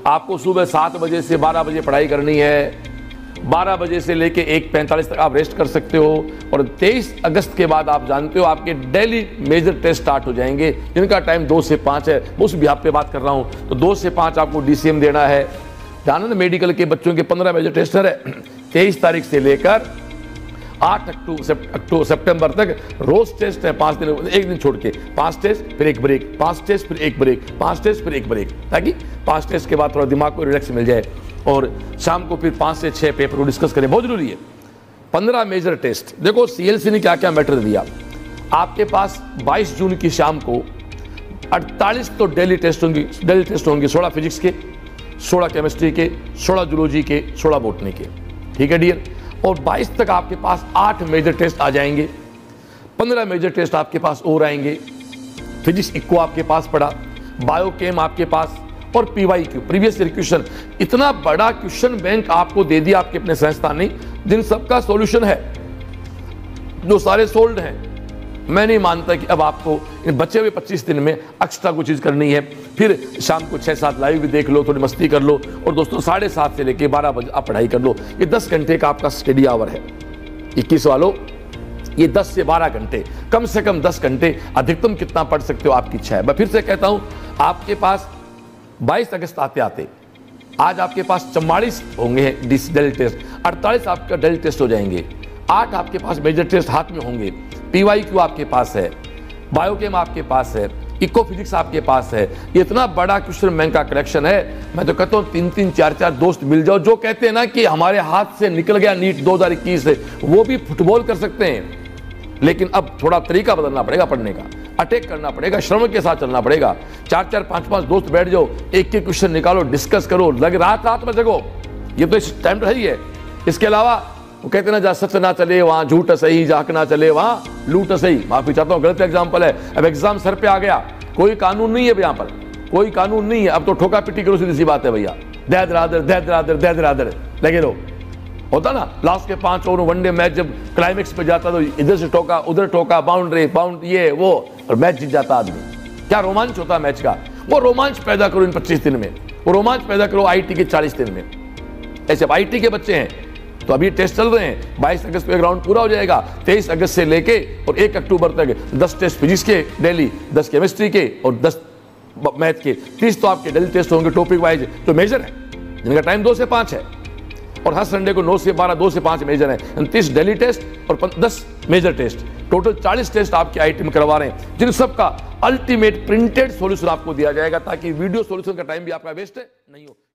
आपको सुबह 7 बजे से 12 बजे पढ़ाई करनी है, 12 बजे से लेके 1:45 तक आप रेस्ट कर सकते हो। और 23 अगस्त के बाद आप जानते हो आपके डेली मेजर टेस्ट स्टार्ट हो जाएंगे, जिनका टाइम 2 से 5 है। उस भी आप पे बात कर रहा हूँ। तो 2 से 5 आपको DCM देना है। जाना ना, मेडिकल के बच्चों के 15 मेजर टेस्ट है। 23 तारीख से लेकर 8 सितंबर तक रोज टेस्ट है, 5 दिन, एक दिन छोड़ के 5 टेस्ट फिर एक ब्रेक, 5 टेस्ट फिर एक ब्रेक, 5 टेस्ट फिर एक ब्रेक, ताकि 5 टेस्ट के बाद थोड़ा दिमाग को रिलैक्स मिल जाए। और शाम को फिर 5 से 6 पेपर को डिस्कस करें, बहुत जरूरी है। 15 मेजर टेस्ट। देखो CLC ने क्या क्या मैटर दिया आपके पास। 22 जून की शाम को 48 तो डेली टेस्ट होंगे, 16 फिजिक्स के, 16 केमिस्ट्री के, 16 जूलॉजी के, 16 बॉटनी के, ठीक है डियर। और 22 तक आपके पास 8 मेजर टेस्ट आ जाएंगे, 15 मेजर टेस्ट आपके पास और आएंगे। फिजिक्स इक्को आपके पास पड़ा, बायोकेम आपके पास, और PYQ प्रीवियस ईयर क्वेश्चन। इतना बड़ा क्वेश्चन बैंक आपको दे दिया आपके अपने संस्थान ने, जिन सबका सॉल्यूशन है, जो सारे सोल्ड हैं। मैं नहीं मानता कि अब आपको इन बचे हुए 25 दिन में एक्स्ट्रा कुछ चीज़ करनी है। फिर शाम को 6-7 लाइव भी देख लो, थोड़ी मस्ती कर लो, और दोस्तों 7:30 से लेकर 12 बजे आप पढ़ाई कर लो। ये 10 घंटे का आपका स्टडी आवर है। 21 वालों, ये 10 से 12 घंटे, कम से कम 10 घंटे, अधिकतम कितना पढ़ सकते हो आपकी इच्छा है। मैं फिर से कहता हूँ, आपके पास 22 अगस्त आते आते आज आपके पास 44 होंगे डेली टेस्ट, 48 आपका डेली टेस्ट हो जाएंगे, 8 आपके पास मेजर टेस्ट हाथ में होंगे, PYQ आपके पास है, बायोकेम आपके पास है, इको फिजिक्स आपके पास है। ये इतना बड़ा क्वेश्चन बैंक का कलेक्शन है। मैं तो कहता हूँ 3-3, 4-4 दोस्त मिल जाओ, जो कहते हैं ना कि हमारे हाथ से निकल गया नीट 2021 से, वो भी फुटबॉल कर सकते हैं। लेकिन अब थोड़ा तरीका बदलना पड़ेगा पढ़ने का, अटैक करना पड़ेगा, श्रम के साथ चलना पड़ेगा। 4-4, 5-5 दोस्त बैठ जाओ, एक एक क्वेश्चन निकालो, डिस्कस करो, लग रात में जगो। ये तो इस टाइम तो है ही है। इसके अलावा वो कहते ना, जहाँ सच ना चले वहाँ झूठ सही, जहाँ ना चले वहाँ लूट सही। माफी चाहता हूँ, गलत एग्जाम्पल है। अब एग्जाम सर पे आ गया, कोई कानून नहीं है यहाँ पर, कोई कानून नहीं है। अब तो ठोका पिटी करो, सीधी सी बात है भैया। दैद लगे रहो। होता ना, लास्ट के 5 ओवर वनडे मैच जब क्लाइमेक्स पे जाता तो इधर से ठोका, उधर ठोका, बाउंड्री ये वो, और मैच जीत जाता आदमी। क्या रोमांच होता है मैच का। वो रोमांच पैदा करो इन 25 दिन में, वो रोमांच पैदा करो IT के 40 दिन में। ऐसे अब IT के बच्चे हैं तो अभी टेस्ट चल रहे हैं। 22 अगस्त को एक राउंड पूरा हो जाएगा। 23 अगस्त से लेके और 1 अक्टूबर तक 10 टेस्ट फिजिक्स के डेली, 10 केमिस्ट्री के और 10 मैथ के, 30 तो आपके डेली टेस्ट होंगे टॉपिक वाइज, जो मेजर है, जिनका टाइम 2 से 5 है। और हर संडे को 9 से 12, 2 से 5 मेजर है। 30 डेली टेस्ट और 10 मेजर टेस्ट, टोटल 40 टेस्ट आपके IT में करवा रहे हैं, जिन सब का अल्टीमेट प्रिंटेड सॉल्यूशन आपको दिया जाएगा, ताकि वीडियो सॉल्यूशन का टाइम भी आपका वेस्ट नहीं हो।